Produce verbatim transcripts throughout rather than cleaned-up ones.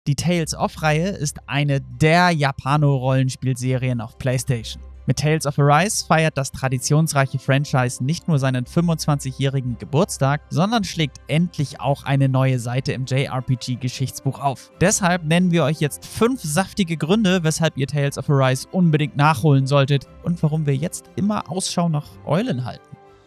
Die Tales of-Reihe ist eine der Japano-Rollenspielserien auf PlayStation. Mit Tales of Arise feiert das traditionsreiche Franchise nicht nur seinen fünfundzwanzigjährigen Geburtstag, sondern schlägt endlich auch eine neue Seite im J R P G-Geschichtsbuch auf. Deshalb nennen wir euch jetzt fünf saftige Gründe, weshalb ihr Tales of Arise unbedingt nachholen solltet und warum wir jetzt immer Ausschau nach Eulen halten.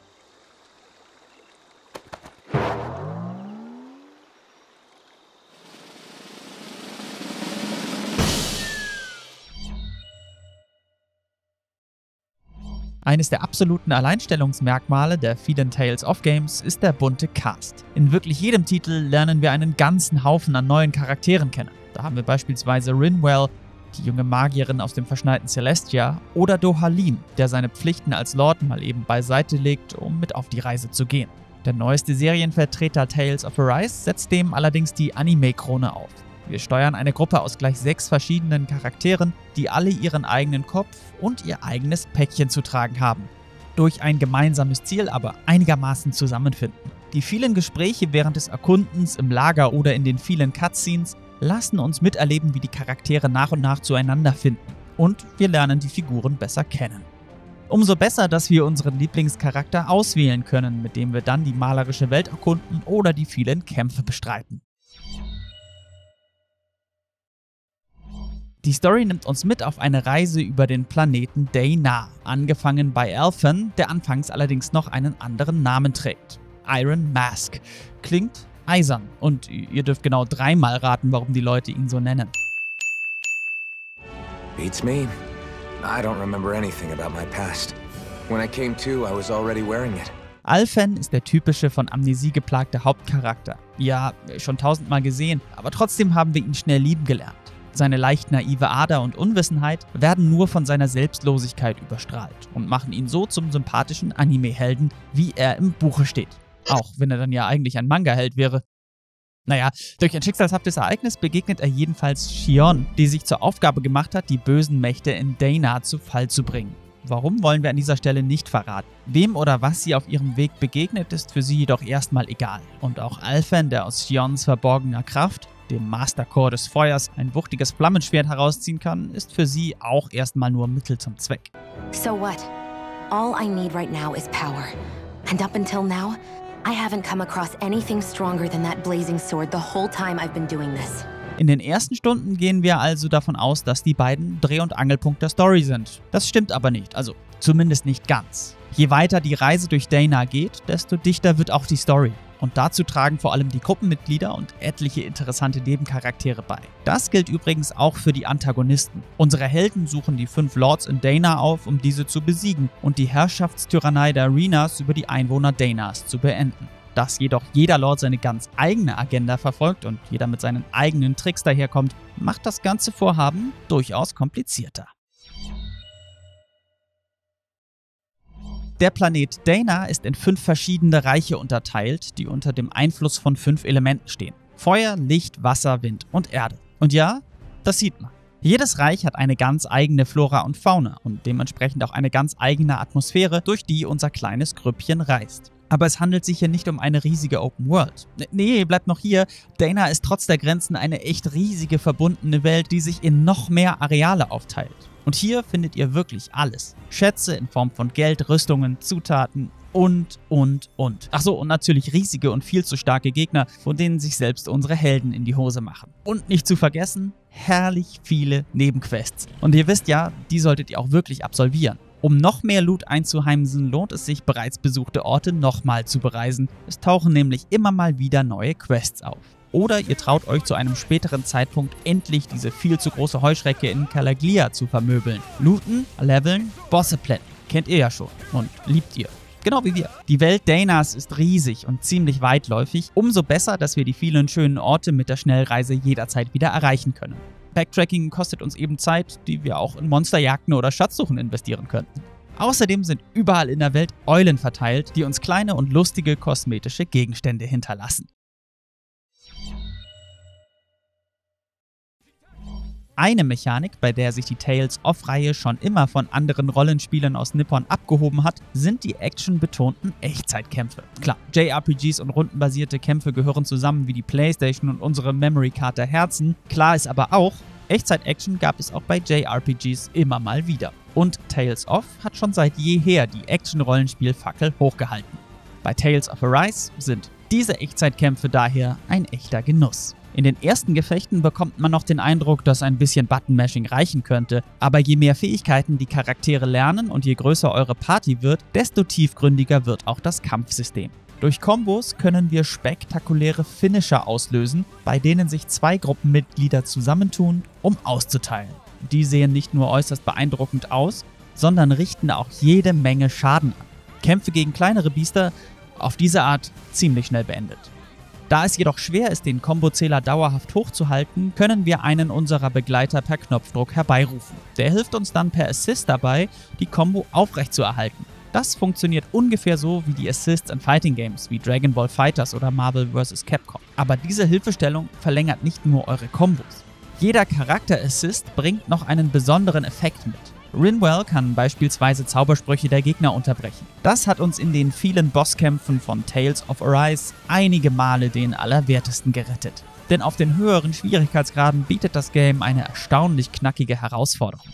Eines der absoluten Alleinstellungsmerkmale der vielen Tales of Games ist der bunte Cast. In wirklich jedem Titel lernen wir einen ganzen Haufen an neuen Charakteren kennen. Da haben wir beispielsweise Rinwell, die junge Magierin aus dem verschneiten Celestia, oder Dohalim, der seine Pflichten als Lord mal eben beiseite legt, um mit auf die Reise zu gehen. Der neueste Serienvertreter Tales of Arise setzt dem allerdings die Anime-Krone auf. Wir steuern eine Gruppe aus gleich sechs verschiedenen Charakteren, die alle ihren eigenen Kopf und ihr eigenes Päckchen zu tragen haben. Durch ein gemeinsames Ziel aber einigermaßen zusammenfinden. Die vielen Gespräche während des Erkundens im Lager oder in den vielen Cutscenes lassen uns miterleben, wie die Charaktere nach und nach zueinander finden. Und wir lernen die Figuren besser kennen. Umso besser, dass wir unseren Lieblingscharakter auswählen können, mit dem wir dann die malerische Welt erkunden oder die vielen Kämpfe bestreiten. Die Story nimmt uns mit auf eine Reise über den Planeten Dana, angefangen bei Alphen, der anfangs allerdings noch einen anderen Namen trägt. Iron Mask. Klingt eisern und ihr dürft genau dreimal raten, warum die Leute ihn so nennen. Beats me. I don't remember anything about my past. When I came to, I was already wearing it. Alphen ist der typische von Amnesie geplagte Hauptcharakter. Ja, schon tausendmal gesehen, aber trotzdem haben wir ihn schnell lieben gelernt. Seine leicht naive Ader und Unwissenheit werden nur von seiner Selbstlosigkeit überstrahlt und machen ihn so zum sympathischen Anime-Helden, wie er im Buche steht. Auch wenn er dann ja eigentlich ein Manga-Held wäre. Naja, durch ein schicksalshaftes Ereignis begegnet er jedenfalls Shion, die sich zur Aufgabe gemacht hat, die bösen Mächte in Dana zu Fall zu bringen. Warum, wollen wir an dieser Stelle nicht verraten. Wem oder was sie auf ihrem Weg begegnet, ist für sie jedoch erstmal egal. Und auch Alphen, der aus Shions verborgener Kraft, dem Mastercore des Feuers, ein wuchtiges Flammenschwert herausziehen kann, ist für sie auch erstmal nur Mittel zum Zweck. So what? All I need right now is power. And up until now, I haven't come across anything stronger than that blazing sword the whole time I've been doing this. In den ersten Stunden gehen wir also davon aus, dass die beiden Dreh- und Angelpunkt der Story sind. Das stimmt aber nicht, also zumindest nicht ganz. Je weiter die Reise durch Dana geht, desto dichter wird auch die Story. Und dazu tragen vor allem die Gruppenmitglieder und etliche interessante Nebencharaktere bei. Das gilt übrigens auch für die Antagonisten. Unsere Helden suchen die fünf Lords in Dana auf, um diese zu besiegen und die Herrschaftstyrannei der Arenas über die Einwohner Danas zu beenden. Dass jedoch jeder Lord seine ganz eigene Agenda verfolgt und jeder mit seinen eigenen Tricks daherkommt, macht das ganze Vorhaben durchaus komplizierter. Der Planet Dana ist in fünf verschiedene Reiche unterteilt, die unter dem Einfluss von fünf Elementen stehen. Feuer, Licht, Wasser, Wind und Erde. Und ja, das sieht man. Jedes Reich hat eine ganz eigene Flora und Fauna und dementsprechend auch eine ganz eigene Atmosphäre, durch die unser kleines Grüppchen reist. Aber es handelt sich hier nicht um eine riesige Open World. Nee, bleibt noch hier. Dana ist trotz der Grenzen eine echt riesige verbundene Welt, die sich in noch mehr Areale aufteilt. Und hier findet ihr wirklich alles. Schätze in Form von Geld, Rüstungen, Zutaten und, und, und. Ach so, und natürlich riesige und viel zu starke Gegner, von denen sich selbst unsere Helden in die Hose machen. Und nicht zu vergessen, herrlich viele Nebenquests. Und ihr wisst ja, die solltet ihr auch wirklich absolvieren. Um noch mehr Loot einzuheimsen, lohnt es sich, bereits besuchte Orte nochmal zu bereisen. Es tauchen nämlich immer mal wieder neue Quests auf. Oder ihr traut euch zu einem späteren Zeitpunkt endlich diese viel zu große Heuschrecke in Calaglia zu vermöbeln. Looten, leveln, Bosse plätten. Kennt ihr ja schon und liebt ihr. Genau wie wir. Die Welt Danas ist riesig und ziemlich weitläufig. Umso besser, dass wir die vielen schönen Orte mit der Schnellreise jederzeit wieder erreichen können. Backtracking kostet uns eben Zeit, die wir auch in Monsterjagden oder Schatzsuchen investieren könnten. Außerdem sind überall in der Welt Eulen verteilt, die uns kleine und lustige kosmetische Gegenstände hinterlassen. Eine Mechanik, bei der sich die Tales-of-Reihe schon immer von anderen Rollenspielen aus Nippon abgehoben hat, sind die actionbetonten Echtzeitkämpfe. Klar, J R P Gs und rundenbasierte Kämpfe gehören zusammen wie die PlayStation und unsere Memory Card der Herzen. Klar ist aber auch, Echtzeit-Action gab es auch bei J R P Gs immer mal wieder. Und Tales of hat schon seit jeher die Action-Rollenspiel-Fackel hochgehalten. Bei Tales of Arise sind diese Echtzeitkämpfe daher ein echter Genuss. In den ersten Gefechten bekommt man noch den Eindruck, dass ein bisschen Button-Mashing reichen könnte, aber je mehr Fähigkeiten die Charaktere lernen und je größer eure Party wird, desto tiefgründiger wird auch das Kampfsystem. Durch Kombos können wir spektakuläre Finisher auslösen, bei denen sich zwei Gruppenmitglieder zusammentun, um auszuteilen. Die sehen nicht nur äußerst beeindruckend aus, sondern richten auch jede Menge Schaden an. Kämpfe gegen kleinere Biester auf diese Art ziemlich schnell beendet. Da es jedoch schwer ist, den Kombozähler dauerhaft hochzuhalten, können wir einen unserer Begleiter per Knopfdruck herbeirufen. Der hilft uns dann per Assist dabei, die Kombo aufrechtzuerhalten. Das funktioniert ungefähr so wie die Assists in Fighting Games wie Dragon Ball FighterZ oder Marvel versus. Capcom. Aber diese Hilfestellung verlängert nicht nur eure Kombos. Jeder Charakter-Assist bringt noch einen besonderen Effekt mit. Rinwell kann beispielsweise Zaubersprüche der Gegner unterbrechen. Das hat uns in den vielen Bosskämpfen von Tales of Arise einige Male den Allerwertesten gerettet. Denn auf den höheren Schwierigkeitsgraden bietet das Game eine erstaunlich knackige Herausforderung.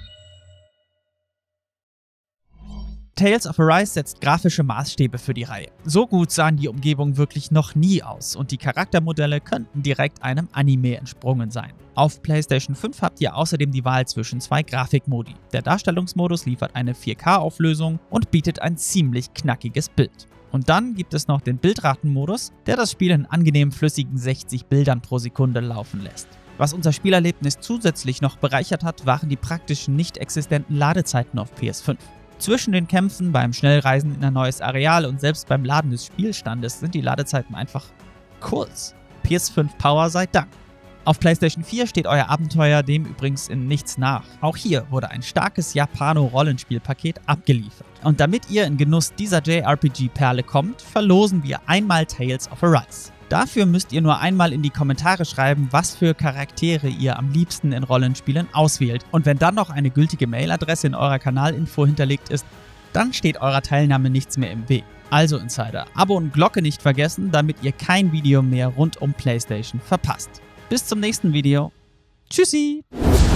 Tales of Arise setzt grafische Maßstäbe für die Reihe. So gut sahen die Umgebungen wirklich noch nie aus und die Charaktermodelle könnten direkt einem Anime entsprungen sein. Auf PlayStation fünf habt ihr außerdem die Wahl zwischen zwei Grafikmodi. Der Darstellungsmodus liefert eine vier K-Auflösung und bietet ein ziemlich knackiges Bild. Und dann gibt es noch den Bildratenmodus, der das Spiel in angenehm flüssigen sechzig Bildern pro Sekunde laufen lässt. Was unser Spielerlebnis zusätzlich noch bereichert hat, waren die praktischen nicht existenten Ladezeiten auf P S fünf. Zwischen den Kämpfen, beim Schnellreisen in ein neues Areal und selbst beim Laden des Spielstandes sind die Ladezeiten einfach kurz. P S fünf Power sei Dank. Auf PlayStation vier steht euer Abenteuer dem übrigens in nichts nach. Auch hier wurde ein starkes Japano-Rollenspielpaket abgeliefert. Und damit ihr in Genuss dieser J R P G-Perle kommt, verlosen wir einmal Tales of Arise. Dafür müsst ihr nur einmal in die Kommentare schreiben, was für Charaktere ihr am liebsten in Rollenspielen auswählt. Und wenn dann noch eine gültige Mailadresse in eurer Kanalinfo hinterlegt ist, dann steht eurer Teilnahme nichts mehr im Weg. Also Insider, Abo und Glocke nicht vergessen, damit ihr kein Video mehr rund um PlayStation verpasst. Bis zum nächsten Video. Tschüssi!